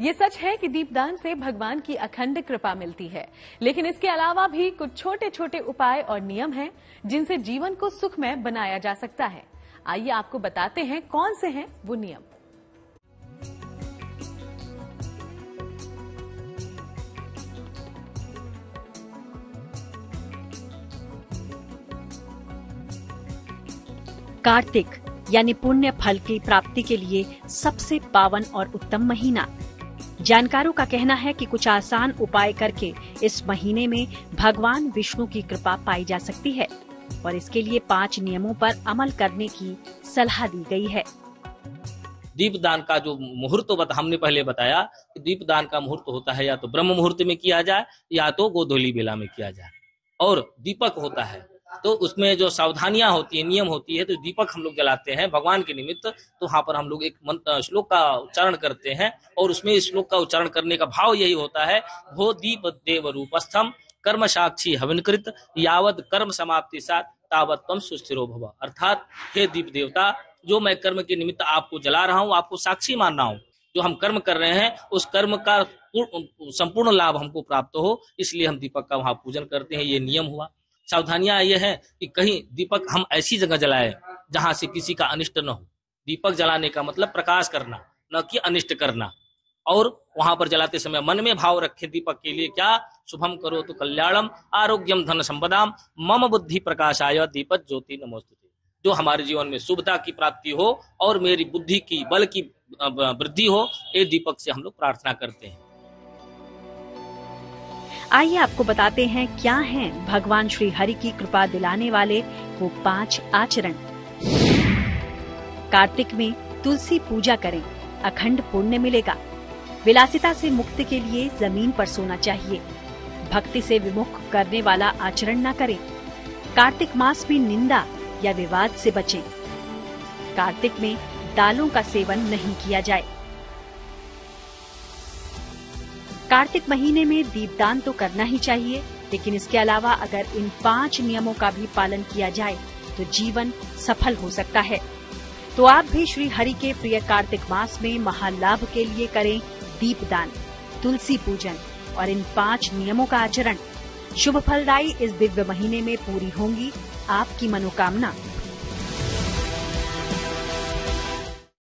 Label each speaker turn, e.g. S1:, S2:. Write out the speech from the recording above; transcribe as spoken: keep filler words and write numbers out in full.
S1: ये सच है कि दीपदान से भगवान की अखंड कृपा मिलती है, लेकिन इसके अलावा भी कुछ छोटे छोटे उपाय और नियम हैं जिनसे जीवन को सुखमय बनाया जा सकता है। आइए आपको बताते हैं कौन से हैं वो नियम।
S2: कार्तिक यानी पुण्य फल की प्राप्ति के लिए सबसे पावन और उत्तम महीना। जानकारों का कहना है कि कुछ आसान उपाय करके इस महीने में भगवान विष्णु की कृपा पाई जा सकती है और इसके लिए पांच नियमों पर अमल करने की सलाह दी गई है।
S3: दीपदान का जो मुहूर्त बता, हमने पहले बताया कि दीपदान का मुहूर्त होता है या तो ब्रह्म मुहूर्त में किया जाए या तो गोधूली बेला में किया जाए। और दीपक होता है तो उसमें जो सावधानियां होती है, नियम होती है, तो दीपक हम लोग जलाते हैं भगवान के निमित्त। तो वहां पर हम लोग एक मंत्र श्लोक का उच्चारण करते हैं और उसमें इस श्लोक का उच्चारण करने का भाव यही होता है, भो दीप देव रूपस्थम कर्म साक्षी हविनकृत यावद कर्म समाप्ति साथ तावत तम सुस्थिरो भव। अर्थात हे दीप देवता, जो मैं कर्म के निमित्त आपको जला रहा हूँ, आपको साक्षी मान रहा हूँ, जो हम कर्म कर रहे हैं उस कर्म का संपूर्ण लाभ हमको प्राप्त हो, इसलिए हम दीपक का वहां पूजन करते हैं। ये नियम हुआ। सावधानियां ये है कि कहीं दीपक हम ऐसी जगह जलाए जहां से किसी का अनिष्ट न हो। दीपक जलाने का मतलब प्रकाश करना, न कि अनिष्ट करना। और वहां पर जलाते समय मन में भाव रखें दीपक के लिए, क्या शुभम करो तो कल्याणम आरोग्यम धन संपदाम मम बुद्धि प्रकाशाय दीपक ज्योति नमोस्तुते। जो हमारे जीवन में शुभता की प्राप्ति हो और मेरी बुद्धि की बल की वृद्धि हो, ये दीपक से हम लोग प्रार्थना करते हैं।
S2: आइए आपको बताते हैं क्या हैं भगवान श्री हरि की कृपा दिलाने वाले वो पांच आचरण। कार्तिक में तुलसी पूजा करें, अखंड पुण्य मिलेगा। विलासिता से मुक्ति के लिए जमीन पर सोना चाहिए। भक्ति से विमुख करने वाला आचरण न करें। कार्तिक मास में निंदा या विवाद से बचें। कार्तिक में दालों का सेवन नहीं किया जाए। कार्तिक महीने में दीपदान तो करना ही चाहिए, लेकिन इसके अलावा अगर इन पांच नियमों का भी पालन किया जाए तो जीवन सफल हो सकता है। तो आप भी श्री हरि के प्रिय कार्तिक मास में महालाभ के लिए करें दीपदान, तुलसी पूजन और इन पांच नियमों का आचरण। शुभ फलदायी इस दिव्य महीने में पूरी होंगी आपकी मनोकामना।